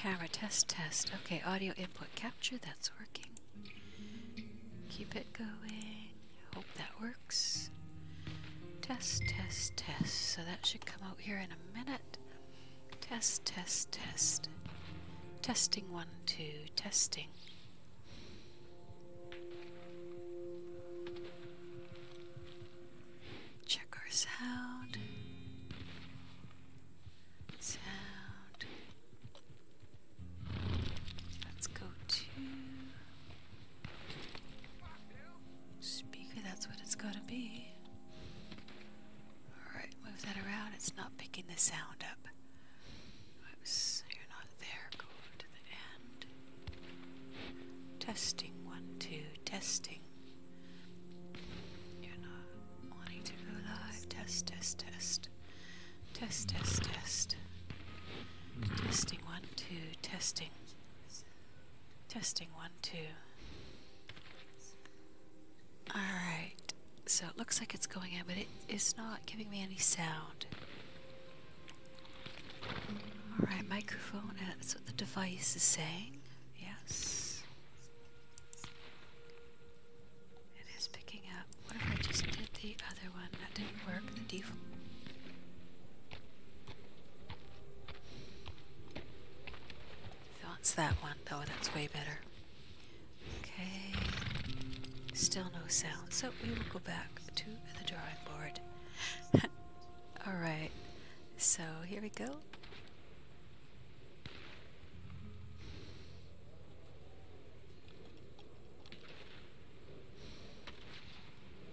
camera, test, test. Okay, audio input capture, that's working. Keep it going. Hope that works. Test, test, test. So that should come out here in a minute. Test, test, test. Testing 1, 2, testing. Check our sound. Sound. Let's go to speaker, that's what it's gotta be. Alright, move that around, it's not picking the sound up. Oops, you're not there, go to the end. Testing 1, 2, testing. You're not wanting to go live. Test, test, test. Test, test, test. Testing 1, 2, testing. Testing 1, 2. Alright, so it looks like it's going in, but it is not giving me any sound. Alright, microphone, that's what the device is saying. Yes. It is picking up. What if I just did the other one? That didn't work, the default. It's that one, though, that's way better. Okay, still no sound, so we will go back to the drawing board. Alright, so here we go.